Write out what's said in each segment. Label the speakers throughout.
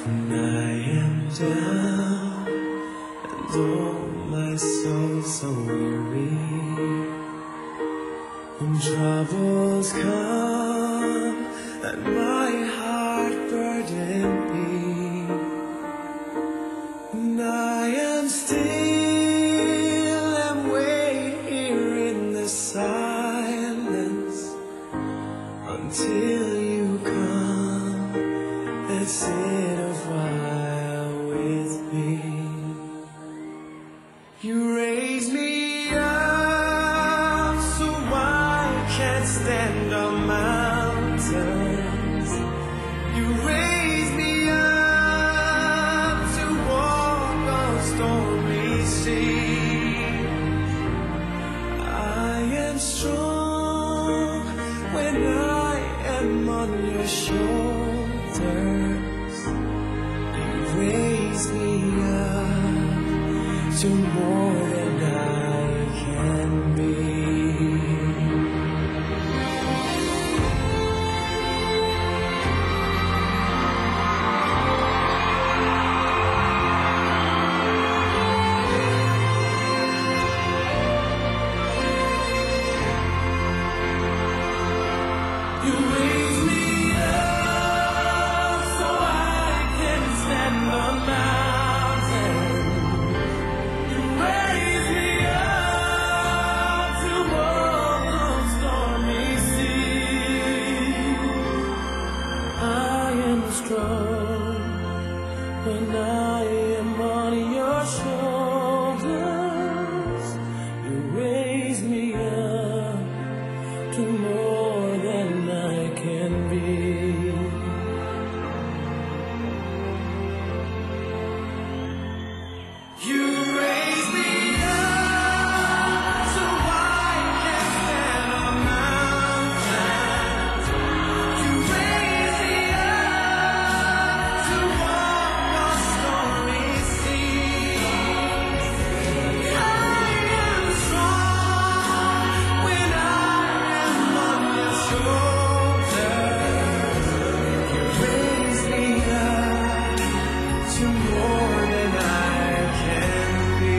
Speaker 1: When I am down and oh my soul so weary, when troubles come and my heart burden be, and I am still and wait here in the silence until you come and sit a while with me. You raise me up so I can't stand on mountains. You raise me up to walk on stormy seas. I am strong when I am on your shoulders. You raise me up to more than I can be. You raise me up so I can stand on mountains. You raise me up to walk on stormy seas. I am strong when I am on your shoulders. You raise me up to more than I can be. You raise me up so I can stand on mountains. You raise me up to walk on stormy seas. I am strong when I am on your shoulders. You raise me up to more than I can be.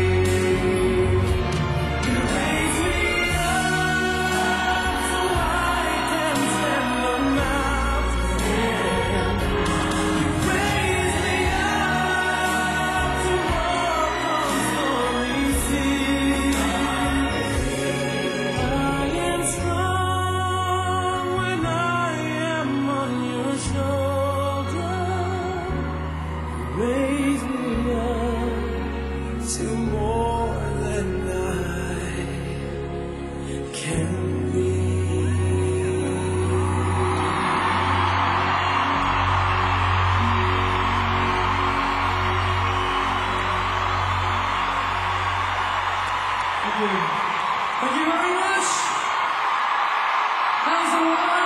Speaker 1: You raise me up so I can stand on mountains. You raise me up to walk on stormy seas. I am strong when I am on your shoulder. Raise me up to more than I can be.
Speaker 2: Thank you. Thank you very much. That was a lot.